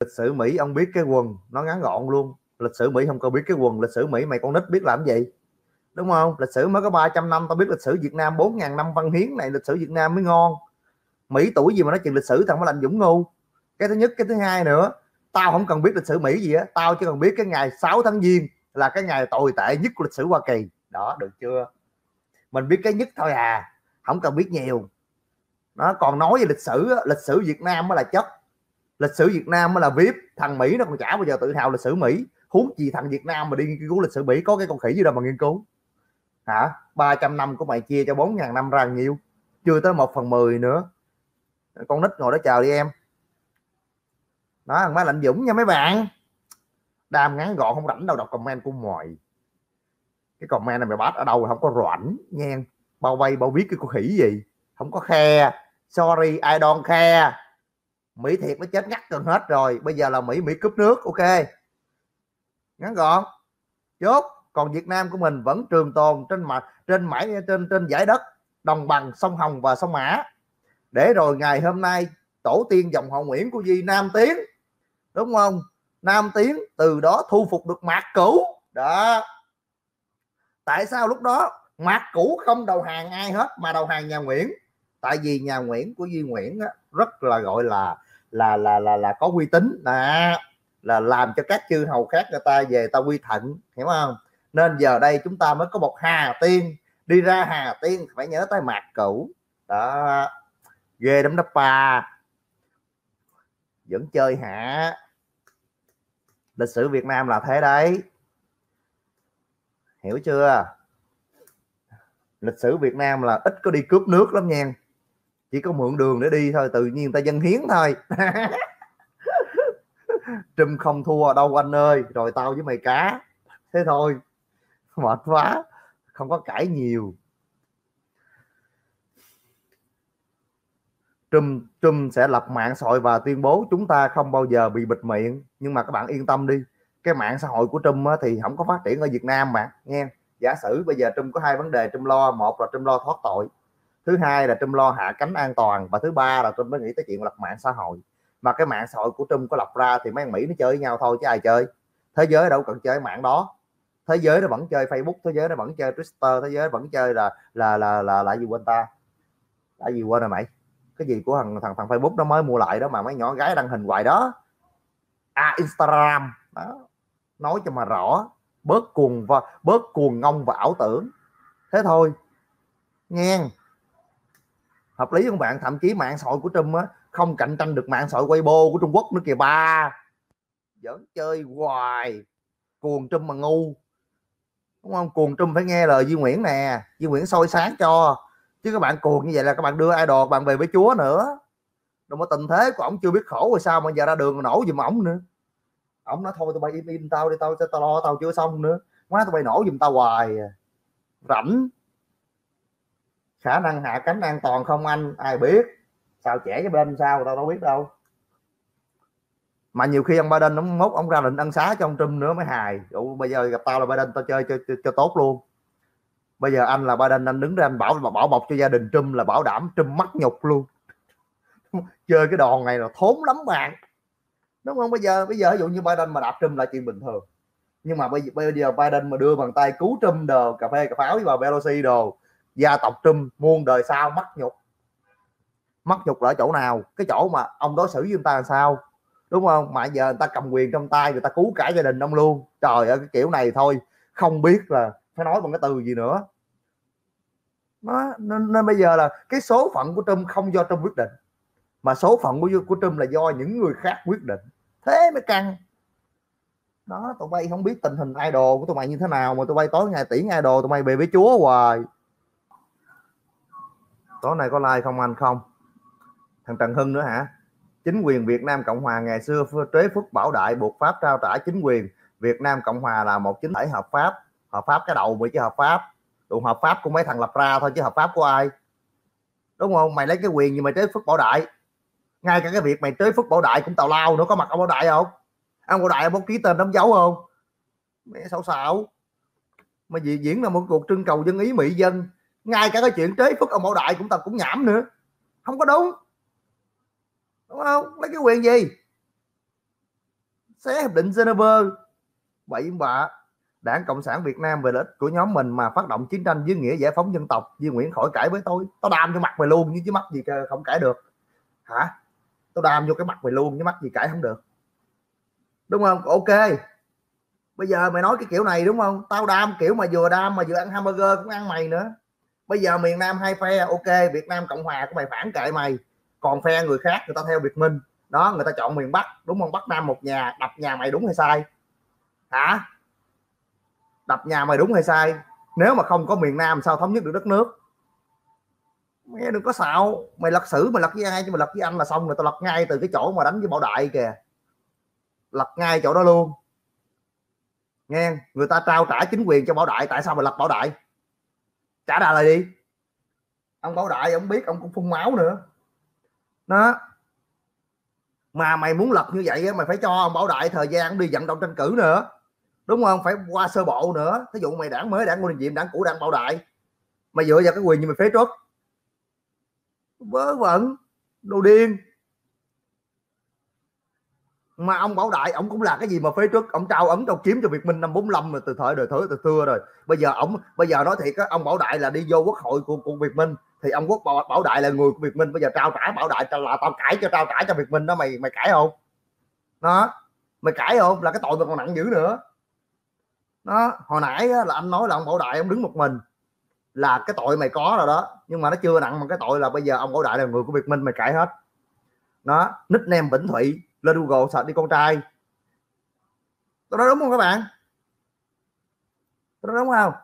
Lịch sử Mỹ ông biết cái quần nó ngắn gọn luôn, lịch sử Mỹ không có biết cái quần. Lịch sử Mỹ mày con nít biết làm gì, đúng không? Lịch sử mới có 300 năm, tao biết lịch sử Việt Nam 4.000 năm văn hiến này, lịch sử Việt Nam mới ngon. Mỹ tuổi gì mà nói chuyện lịch sử, thằng phải làm Dũng ngu. Cái thứ nhất. Cái thứ hai nữa, tao không cần biết lịch sử Mỹ gì á, tao chỉ cần biết cái ngày 6 tháng Giêng là cái ngày tồi tệ nhất của lịch sử Hoa Kỳ đó, được chưa? Mình biết cái nhất thôi à, không cần biết nhiều. Nó còn nói về lịch sử Việt Nam mới là chất, lịch sử Việt Nam mới là VIP. Thằng Mỹ nó còn chả bao giờ tự hào lịch sử Mỹ, huống gì thằng Việt Nam mà đi nghiên cứu lịch sử Mỹ, có cái con khỉ gì đâu mà nghiên cứu hả? 300 năm của mày chia cho 4.000 năm ra nhiều, chưa tới 1/10 nữa. Con nít ngồi đó chờ đi em. Đó, thằng má Lạnh Dũng nha mấy bạn. Đam ngắn gọn không rảnh đâu đọc comment của mày. Cái comment này mày bắt ở đâu không có rảnh nha. Bao vây bao biết cái con khỉ gì, không có khe. Sorry I don't care. Mỹ thiệt nó chết ngắt gần hết rồi, bây giờ là Mỹ cúp nước. Ok, ngắn gọn chốt. Còn Việt Nam của mình vẫn trường tồn trên giải đất đồng bằng sông Hồng và sông Mã, để rồi ngày hôm nay tổ tiên dòng họ Nguyễn của Di Nam Tiến, đúng không? Nam Tiến từ đó thu phục được Mạc Cửu đó. Tại sao lúc đó Mạc Cửu không đầu hàng ai hết mà đầu hàng nhà Nguyễn? Tại vì nhà Nguyễn của Di Nguyễn á, rất là gọi là có uy tín, là làm cho các chư hầu khác người ta về ta quy thuận, hiểu không? Nên giờ đây chúng ta mới có một Hà Tiên. Đi ra Hà Tiên phải nhớ tới Mạc Cửu đó. Ghê lắm đó pa, vẫn chơi hả? Lịch sử Việt Nam là thế đấy, hiểu chưa? Lịch sử Việt Nam là ít có đi cướp nước lắm nha, chỉ có mượn đường để đi thôi, tự nhiên ta dân hiến thôi. Trump không thua đâu anh ơi, rồi tao với mày cá, thế thôi. Mệt quá, không có cãi nhiều. Trump sẽ lập mạng xã hội và tuyên bố chúng ta không bao giờ bị bịt miệng. Nhưng mà các bạn yên tâm đi, cái mạng xã hội của Trump thì không có phát triển ở Việt Nam mà nghe. Giả sử bây giờ Trump có hai vấn đề Trump lo, một là Trump lo thoát tội, thứ hai là Trump lo hạ cánh an toàn, và thứ ba là Trump mới nghĩ tới chuyện lập mạng xã hội. Mà cái mạng xã hội của Trump có lập ra thì mấy thằng Mỹ nó chơi với nhau thôi chứ ai chơi. Thế giới đâu cần chơi mạng đó, thế giới nó vẫn chơi Facebook, thế giới nó vẫn chơi Twitter, thế giới vẫn chơi là gì quên ta, là gì quên rồi mày, cái gì của thằng Facebook nó mới mua lại đó mà mấy nhỏ gái đăng hình hoài đó, Instagram đó. Nói cho mà rõ, bớt cuồng ngông và ảo tưởng, thế thôi nghe. Hợp lý không bạn? Thậm chí mạng xã hội của Trump á không cạnh tranh được mạng xã hội Weibo của Trung Quốc nữa kìa ba. Vẫn chơi hoài, cuồng Trump mà ngu, đúng không? Cuồng Trump phải nghe lời Duy Nguyễn nè, Duy Nguyễn soi sáng cho, chứ các bạn cuồng như vậy là các bạn đưa idol bạn về với Chúa nữa. Đâu mà tình thế của ổng chưa biết khổ rồi sao mà giờ ra đường nổ giùm ổng nữa. Ổng nói thôi tụi bay im tao đi, tao lo tao chưa xong nữa, má tụi bay nổ giùm tao hoài. Rảnh. Khả năng hạ cánh an toàn không anh, ai biết. Sao trẻ với bên sao tao đâu biết đâu. Mà nhiều khi ông Biden ông mốt ông ra lệnh ân xá cho ông Trump nữa mới hài. Ủa, bây giờ gặp tao là Biden tao chơi cho tốt luôn. Bây giờ anh là Biden, anh đứng ra anh bảo bọc cho gia đình Trump là bảo đảm Trump mắc nhục luôn. Chơi cái đòn này là thốn lắm bạn, đúng không? Bây giờ ví dụ như Biden mà đạp Trump là chuyện bình thường, nhưng mà bây giờ Biden mà đưa bàn tay cứu Trump đồ, cà phê cà pháo với bà Pelosi đồ, gia tộc Trump muôn đời sau mắc nhục. Mắc nhục là ở chỗ nào? Cái chỗ mà ông đối xử với người ta làm sao, đúng không? Mà giờ người ta cầm quyền trong tay, người ta cứu cả gia đình ông luôn. Trời ơi, cái kiểu này thôi không biết là phải nói bằng cái từ gì nữa. Nên bây giờ là cái số phận của Trump không do Trump quyết định, mà số phận của Trump là do những người khác quyết định. Thế mới căng đó. Tụi bay không biết tình hình idol của tụi mày như thế nào mà tụi bay tối ngày tiễn idol tụi mày về với Chúa hoài. Tối nay có like không anh? Không. Thằng Trần Hưng nữa hả? Chính quyền Việt Nam Cộng Hòa ngày xưa Trế Phước Bảo Đại buộc Pháp trao trả chính quyền. Việt Nam Cộng Hòa là một chính thể hợp pháp. Hợp pháp cái đầu mày chứ hợp pháp. Tụ hợp pháp của mấy thằng lập ra thôi chứ hợp pháp của ai, đúng không? Mày lấy cái quyền gì mày Trế Phước Bảo Đại? Ngay cả cái việc mày Trế Phước Bảo Đại cũng tào lao nữa. Có mặt ông Bảo Đại không? Ông Bảo Đại ông ký tên đóng dấu không? Mẹ xạo mà diễn là một cuộc trưng cầu dân ý mỹ dân. Ngay cả cái chuyện Trế Phước ông Bảo Đại cũng nhảm nữa, không có đúng, đúng không? Lấy cái quyền gì? xé hiệp định Geneva, bậy bạ. Đảng Cộng sản Việt Nam về lợi ích của nhóm mình mà phát động chiến tranh dưới nghĩa giải phóng dân tộc, Duy Nguyễn khỏi cãi với tôi, tao đam cho mặt mày luôn chứ mắc gì không cãi được hả? Tao đam vô cái mặt mày luôn chứ mắc gì cãi không được, đúng không? Ok, bây giờ mày nói cái kiểu này đúng không? Tao đam kiểu mà vừa đam mà vừa ăn hamburger cũng ăn mày nữa. Bây giờ miền Nam hai phe, ok, Việt Nam Cộng Hòa của mày phản kệ mày, còn phe người khác người ta theo Việt Minh đó, người ta chọn miền Bắc đúng không? Bắc Nam một nhà, đập nhà mày đúng hay sai hả? Đập nhà mày đúng hay sai? Nếu mà không có miền Nam sao thống nhất được đất nước? Mày đừng có xạo, mày lật sử mày lật với ai chứ mày lật với anh là xong rồi. Tao lật ngay từ cái chỗ mà đánh với Bảo Đại kìa, lật ngay chỗ đó luôn nghe. Người ta trao trả chính quyền cho Bảo Đại, tại sao mày lật Bảo Đại? Trả đà lại đi. Ông Bảo Đại ông biết ông cũng phun máu nữa đó, mà mày muốn lật như vậy mày phải cho ông Bảo Đại thời gian đi vận động tranh cử nữa, đúng không? Phải qua sơ bộ nữa. Ví dụ mày đảng mới, đảng Ngô Đình Diệm, đảng cũ đảng Bảo Đại, mày dựa vào cái quyền gì mày phế truất? Vớ vẩn, đồ điên. Mà ông Bảo Đại ông cũng là cái gì mà phế truất? Ông trao ấn trao kiếm cho Việt Minh năm 45 rồi, từ thời đời thứ từ xưa rồi. Bây giờ nói thiệt á, ông Bảo Đại là đi vô quốc hội của Việt Minh thì ông Bảo Đại là người của Việt Minh. Bây giờ trao trả Bảo Đại là tao cãi cho trao trả cho Việt Minh đó. Mày cãi không? Đó, mày cãi không? Là cái tội mày còn nặng dữ nữa đó. Hồi nãy là anh nói là ông Bảo Đại ông đứng một mình là cái tội mày có rồi đó, nhưng mà nó chưa nặng bằng cái tội là bây giờ ông Bảo Đại là người của Việt Minh, mày cãi hết đó. Nickname Vĩnh Thụy, lên Google search đi con trai. Tôi nói đúng không các bạn? Tôi nói đúng không?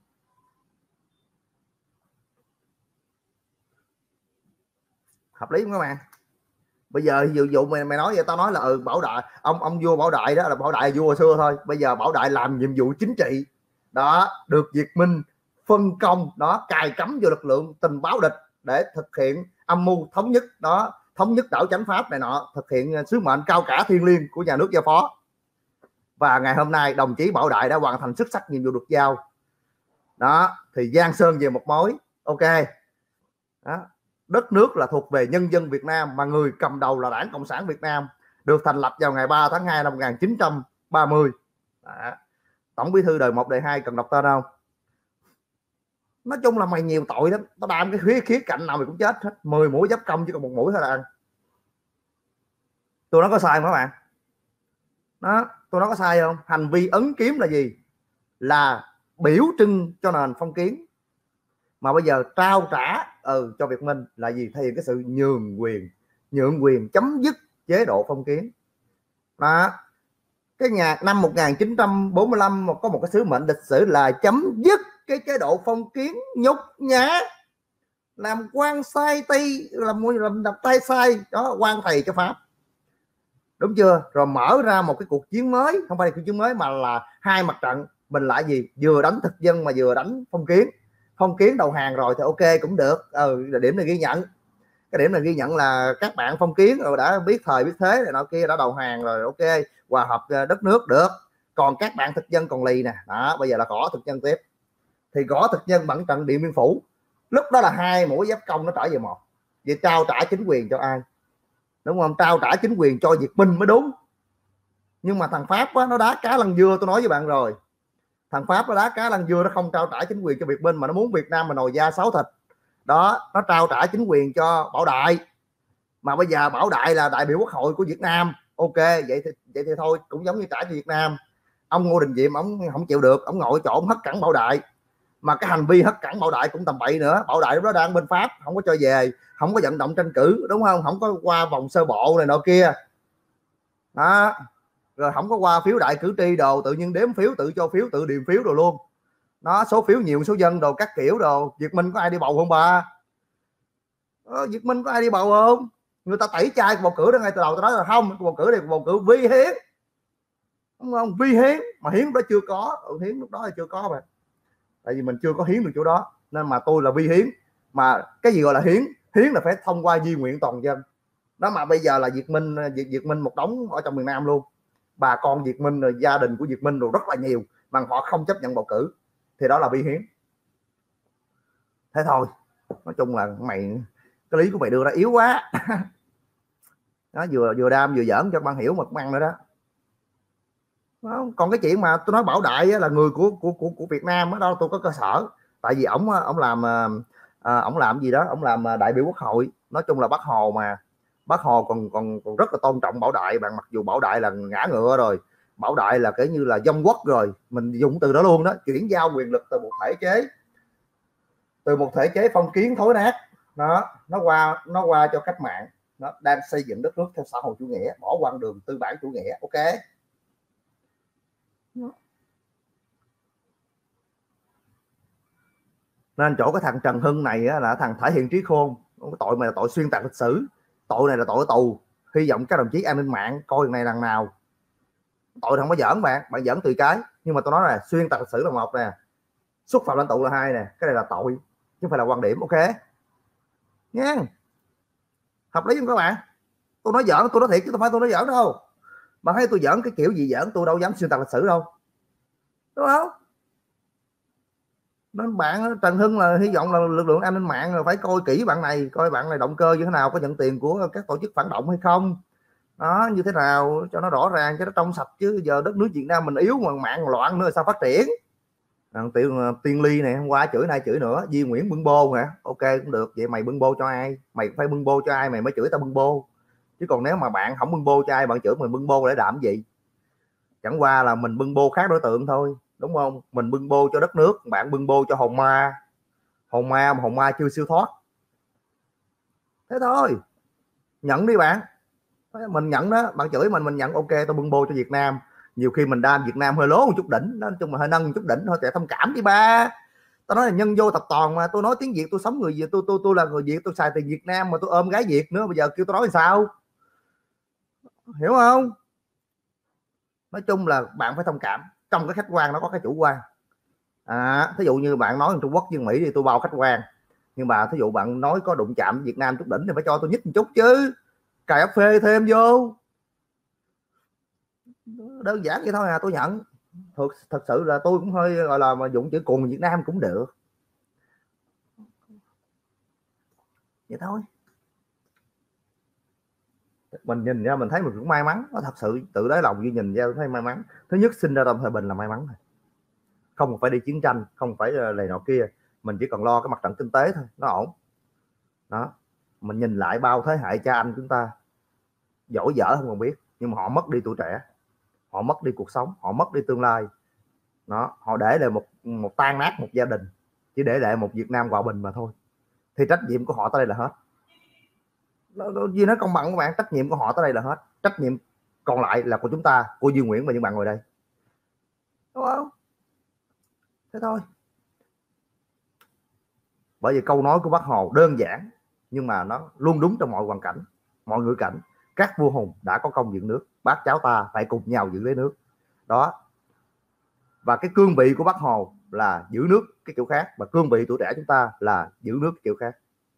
Hợp lý không các bạn? Bây giờ dụ mày nói vậy, tao nói là Bảo Đại, ông vua Bảo Đại đó là Bảo Đại vua xưa thôi. Bây giờ Bảo Đại làm nhiệm vụ chính trị đó, được Việt Minh phân công đó, cài cắm vô lực lượng tình báo địch để thực hiện âm mưu thống nhất đó, thống nhất đảo chánh pháp này nọ, thực hiện sứ mệnh cao cả thiêng liêng của nhà nước giao phó. Và ngày hôm nay đồng chí Bảo Đại đã hoàn thành xuất sắc nhiệm vụ được giao đó, thì giang sơn về một mối. Ok đó. Đất nước là thuộc về nhân dân Việt Nam, mà người cầm đầu là Đảng Cộng sản Việt Nam, được thành lập vào ngày 3 tháng 2 năm 1930 đó. Tổng bí thư đời 1 đời 2 cần đọc tên không? Nói chung là mày nhiều tội lắm, tao đam cái khía cạnh nào mày cũng chết hết. 10 mũi giáp công chứ còn một mũi thôi là ăn. Tôi nói có sai không các bạn? Đó, tôi nói có sai không? Hành vi ấn kiếm là gì? Là biểu trưng cho nền phong kiến. Mà bây giờ trao trả cho Việt Minh là gì? Thể hiện cái sự nhượng quyền chấm dứt chế độ phong kiến đó. Cái năm 1945 có một cái sứ mệnh lịch sử là chấm dứt cái chế độ phong kiến nhục nhã, làm quan sai tay, làm đập tay sai đó, quan thầy cho Pháp, đúng chưa? Rồi mở ra một cái cuộc chiến mới, không phải là cuộc chiến mới mà là hai mặt trận. Mình lại gì? Vừa đánh thực dân mà vừa đánh phong kiến. Phong kiến đầu hàng rồi thì ok cũng được, điểm này ghi nhận. Cái điểm này ghi nhận là các bạn phong kiến rồi đã biết thời biết thế này nọ kia, đã đầu hàng rồi, ok, hòa hợp đất nước được. Còn các bạn thực dân còn lì nè đó, bây giờ là gõ thực dân tiếp. Thì gõ thực dân bằng trận Điện Biên Phủ, lúc đó là hai mũi giáp công nó trở về một. Vậy trao trả chính quyền cho ai? Đúng không? Trao trả chính quyền cho Việt Minh mới đúng. Nhưng mà thằng Pháp á, nó đá cá lăn dưa, tôi nói với bạn rồi. Thằng Pháp nó đá cá lăn dưa, nó không trao trả chính quyền cho Việt Minh mà nó muốn Việt Nam mà nồi da sáu thịt đó. Nó trao trả chính quyền cho Bảo Đại, mà bây giờ Bảo Đại là đại biểu quốc hội của Việt Nam. Ok, vậy thì thôi, cũng giống như trả cho Việt Nam. Ông Ngô Đình Diệm ông không chịu được, ông ngồi chỗ ông hất cẳng Bảo Đại, mà cái hành vi hất cẳng Bảo Đại cũng tầm bậy nữa. Bảo Đại lúc đó đang bên Pháp, không có cho về, không có vận động tranh cử, đúng không? Không có qua vòng sơ bộ này nọ kia đó, rồi không có qua phiếu đại cử tri đồ, tự nhiên đếm phiếu, tự cho phiếu, tự điền phiếu rồi luôn nó, số phiếu nhiều số dân đồ các kiểu đồ. Việt Minh có ai đi bầu không bà? Việt Minh có ai đi bầu không? Người ta tẩy chay bầu cử đó ngay từ đầu. Tôi nói là không, bầu cử này bầu cử vi hiến, đúng không? Vi hiến mà hiến lúc đó chưa có, hiến lúc đó là chưa có mà, tại vì mình chưa có hiến được chỗ đó, nên mà tôi là vi hiến. Mà cái gì gọi là hiến? Hiến là phải thông qua di nguyện toàn dân đó. Mà bây giờ là Việt Minh một đống ở trong miền Nam luôn, bà con Việt Minh rồi gia đình của Việt Minh rồi rất là nhiều, mà họ không chấp nhận bầu cử, thì đó là vi hiến. Thế thôi, nói chung là mày, cái lý của mày đưa ra yếu quá đó, vừa đam vừa giỡn cho ban hiểu mật măng nữa đó. Không? Còn cái chuyện mà tôi nói Bảo Đại là người của Việt Nam đó, tôi có cơ sở. Tại vì ổng làm gì đó, ổng làm đại biểu quốc hội. Nói chung là Bác Hồ còn rất là tôn trọng Bảo Đại, bằng mặc dù Bảo Đại là ngã ngựa rồi, Bảo Đại là cái như là dông quốc rồi, mình dùng từ đó luôn đó, chuyển giao quyền lực từ một thể chế phong kiến thối nát nó qua cho cách mạng, nó đang xây dựng đất nước theo xã hội chủ nghĩa, bỏ quan đường tư bản chủ nghĩa. Ok, nên chỗ cái thằng Trần Hưng này á, là thằng thể hiện trí khôn. Tội mày là tội xuyên tạc lịch sử, tội này là tội tù. Hy vọng các đồng chí an ninh mạng coi này lần nào. Tội không có giỡn, bạn giỡn tùy cái, nhưng mà tôi nói là xuyên tạc lịch sử là một nè, xúc phạm lãnh tụ là hai nè, cái này là tội chứ không phải là quan điểm. Ok nha, hợp lý không các bạn? Tôi nói giỡn, tôi nói thiệt chứ không phải tôi nói giỡn đâu. Bạn thấy tôi giỡn cái kiểu gì giỡn, tôi đâu dám xuyên tạc lịch sử đâu, đúng không? Nên bạn Trần Hưng là hy vọng là lực lượng an ninh mạng là phải coi kỹ bạn này, coi bạn này động cơ như thế nào, có nhận tiền của các tổ chức phản động hay không, đó như thế nào cho nó rõ ràng, cho nó trong sạch. Chứ giờ đất nước Việt Nam mình yếu mà mạng loạn nữa sao phát triển. Tiên Ly này hôm qua chửi, nay chửi nữa. Di Nguyễn bưng bô hả? Ok cũng được, vậy mày bưng bô cho ai? Mày phải bưng bô cho ai mày mới chửi tao bưng bô, chứ còn nếu mà bạn không bưng bô cho ai, bạn chửi mình bưng bô để làm gì? Chẳng qua là mình bưng bô khác đối tượng thôi, đúng không? Mình bưng bô cho đất nước, bạn bưng bô cho hồn ma chưa siêu thoát, thế thôi. Nhận đi bạn, mình nhận đó. Bạn chửi mình nhận, ok tao bưng bô cho Việt Nam. Nhiều khi mình đam Việt Nam hơi lố một chút đỉnh, nói chung là hơi nâng một chút đỉnh thôi, để thông cảm đi ba. Tao nói là nhân vô tập toàn mà, tôi nói tiếng Việt, tôi sống người Việt, tôi là người Việt, tôi xài tiền Việt Nam mà tôi ôm gái Việt nữa, bây giờ kêu tôi nói sao, hiểu không? Nói chung là bạn phải thông cảm, trong cái khách quan nó có cái chủ quan. Thí dụ như bạn nói Trung Quốc với Mỹ thì tôi bao khách quan, nhưng mà thí dụ bạn nói có đụng chạm Việt Nam chút đỉnh thì phải cho tôi nhích một chút chứ, cài áp phê thêm vô, đơn giản vậy thôi tôi nhận. Thật sự là tôi cũng hơi gọi là mà dụng chữ cùng Việt Nam cũng được, vậy thôi. Mình nhìn ra mình thấy mình cũng may mắn, nó thật sự tự đáy lòng như nhìn ra thấy may mắn. Thứ nhất sinh ra trong thời bình là may mắn thôi, không phải đi chiến tranh, không phải này nọ kia, mình chỉ cần lo cái mặt trận kinh tế thôi, nó ổn đó. Mình nhìn lại bao thế hệ cha anh chúng ta giỏi dở không còn biết, nhưng mà họ mất đi tuổi trẻ, họ mất đi cuộc sống, họ mất đi tương lai đó, họ để lại một tan nát một gia đình, chỉ để lại một Việt Nam hòa bình mà thôi. Thì trách nhiệm của họ tới đây là hết. Vì nó công bằng các bạn, trách nhiệm của họ tới đây là hết, trách nhiệm còn lại là của chúng ta, của Duy Nguyễn và những bạn ngồi đây, đúng không? Thế thôi. Bởi vì câu nói của Bác Hồ đơn giản nhưng mà nó luôn đúng trong mọi hoàn cảnh, mọi ngữ cảnh. Các vua hùng đã có công dựng nước, bác cháu ta phải cùng nhau giữ lấy nước đó. Và cái cương vị của Bác Hồ là giữ nước cái kiểu khác, và cương vị tuổi trẻ chúng ta là giữ nước kiểu khác.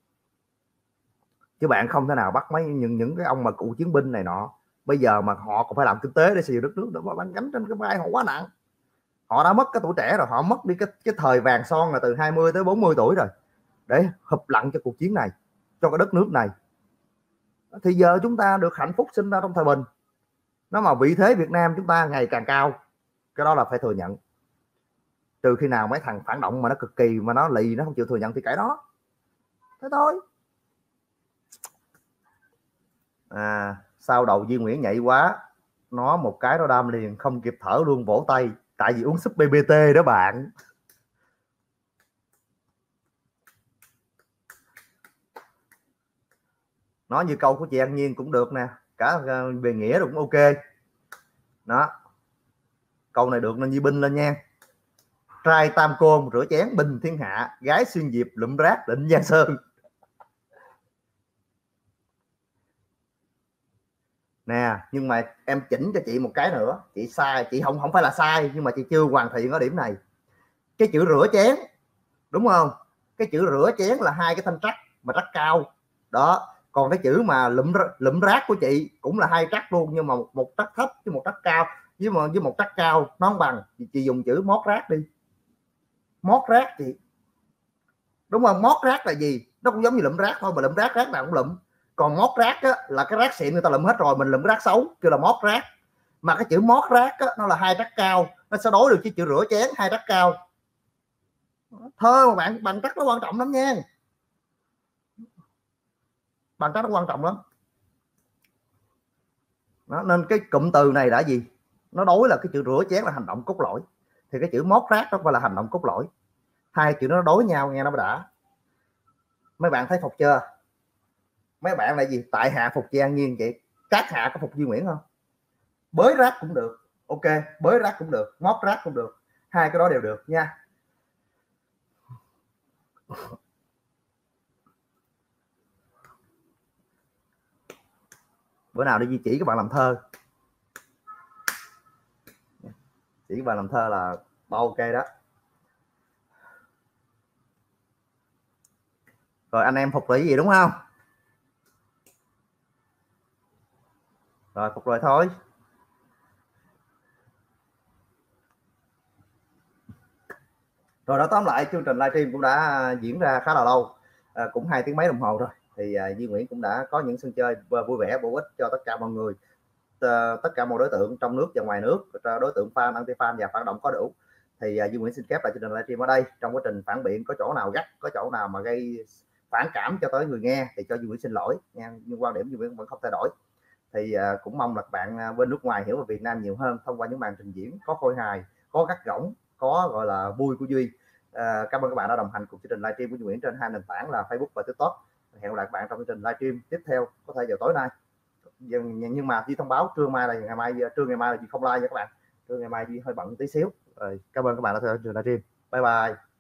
Chứ bạn không thể nào bắt mấy những cái ông mà cựu chiến binh này nọ bây giờ mà họ còn phải làm kinh tế để xây dựng đất nước nữa, mà bạn gánh trên cái vai họ quá nặng. Họ đã mất cái tuổi trẻ rồi, họ mất đi cái thời vàng son là từ 20 tới 40 tuổi rồi, để hụp lặn cho cuộc chiến này, cho cái đất nước này. Thì giờ chúng ta được hạnh phúc sinh ra trong thời bình, nó mà vị thế Việt Nam chúng ta ngày càng cao, cái đó là phải thừa nhận. Trừ khi nào mấy thằng phản động mà nó cực kỳ mà nó lì, nó không chịu thừa nhận thì cái đó. Thế thôi. Sau đầu Duy Nguyễn nhạy quá, nó một cái nó đam liền, không kịp thở luôn, vỗ tay, tại vì uống súp BBT đó bạn. Nói như câu của chị An Nhiên cũng được nè, cả về nghĩa cũng ok đó. Câu này được nên Nhi binh lên nha. Trai tam côn rửa chén bình thiên hạ, gái xuyên diệp lụm rác định Giang Sơn nè. Nhưng mà em chỉnh cho chị một cái nữa, chị sai, chị không phải là sai, nhưng mà chị chưa hoàn thiện ở điểm này. Cái chữ rửa chén đúng không, cái chữ rửa chén là hai cái thanh trắc mà trắc cao đó, còn cái chữ mà lụm rác của chị cũng là hai trắc luôn, nhưng mà một trắc thấp với một trắc cao, với một trắc cao nó không bằng. Chị dùng chữ mót rác đi, mót rác chị, đúng không? Mót rác là gì? Nó cũng giống như lụm rác thôi, mà lụm rác nào cũng lụm. Còn mót rác á, là cái rác xịn người ta lụm hết rồi, mình lụm rác xấu kêu là mót rác. mà cái chữ mót rác á, nó là hai trắc cao, nó sẽ đối được với chữ rửa chén hai trắc cao. Thơ mà bạn, bằng trắc nó quan trọng lắm nha, bằng trắc nó quan trọng lắm đó. Nên cái cụm từ này đã gì, nó đối là cái chữ rửa chén là hành động cốt lõi, thì cái chữ mót rác đó gọi là hành động cốt lõi. Hai chữ nó đối nhau nghe nó đã. Mấy bạn thấy phục chưa? Mấy bạn là gì, tại hạ phục Chi An Nhiên vậy, các hạ có phục Duy Nguyễn không? Bới rác cũng được, ok, bới rác cũng được, mót rác cũng được, hai cái đó đều được nha. Bữa nào đi chỉ các bạn làm thơ, chỉ các bạn làm thơ là bao ok đó. Rồi anh em phục là cái gì đúng không? Rồi phục rồi thôi. Rồi đó, tóm lại chương trình livestream cũng đã diễn ra khá là lâu, cũng 2 tiếng mấy đồng hồ rồi. Thì Duy Nguyễn cũng đã có những sân chơi vui vẻ bổ ích cho tất cả mọi người, tất cả mọi đối tượng trong nước và ngoài nước, đối tượng fan, anti fan và phản động có đủ. Thì Duy Nguyễn xin phép lại chương trình livestream ở đây. Trong quá trình phản biện có chỗ nào gắt, có chỗ nào mà gây phản cảm cho tới người nghe thì cho Duy Nguyễn xin lỗi nha, nhưng quan điểm Duy Nguyễn vẫn không thay đổi. Thì cũng mong là các bạn bên nước ngoài hiểu về Việt Nam nhiều hơn thông qua những màn trình diễn có khôi hài, có gắt gỏng, có gọi là vui của Duy. Cảm ơn các bạn đã đồng hành cùng chương trình livestream của Duy Nguyễn trên hai nền tảng là Facebook và TikTok. Hẹn gặp lại các bạn trong chương trình livestream tiếp theo, có thể vào tối nay. Nhưng mà Duy thông báo trưa mai là ngày mai, trưa ngày mai là Duy không live nha các bạn, trưa ngày mai Duy hơi bận tí xíu. Rồi, cảm ơn các bạn đã theo dõi chương trình livestream. Bye bye.